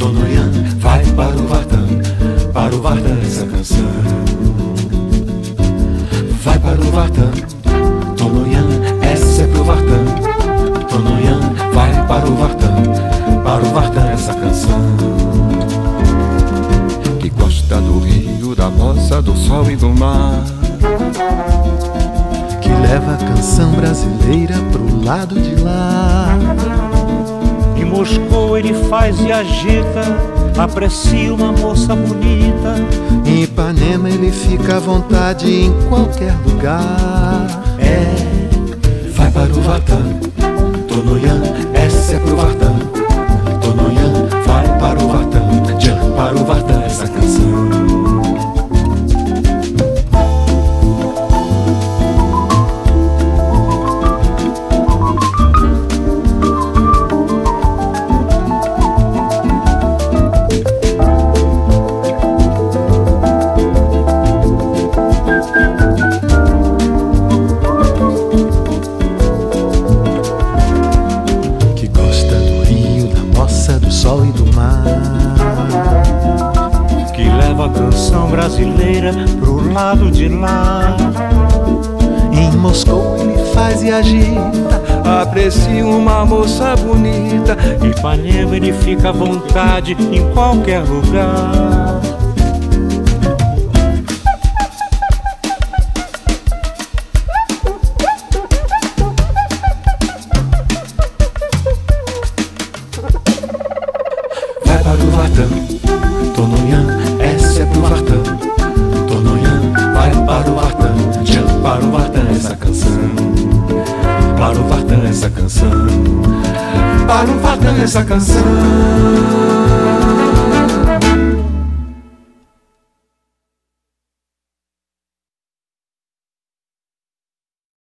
Tonoyan vai para o Vartan essa canção. Vai para o Vartan, Tonoyan, essa é pro Vartan. Tonoyan vai para o Vartan essa canção. Que gosta do rio, da moça, do sol e do mar, que leva a canção brasileira pro lado de lá. Em Moscou ele faz e agita, aprecia uma moça bonita. Em Ipanema ele fica à vontade em qualquer lugar. Vai para o Vartan, Tonoyan, essa é pro Vartan. Tonoyan vai para o Vartan, Jan, para o Vartan essa canção. Sol e do mar, que leva a canção brasileira pro lado de lá. Em Moscou ele faz e agita, aprecia uma moça bonita. Em Ipanema ele fica à vontade em qualquer lugar. Vai para o Vartan, Tonoyan, essa é pro Vartan. Tonoyan vai para o Vartan, Jan, para o Vartan essa canção. Para o Vartan essa canção. Para o Vartan essa canção.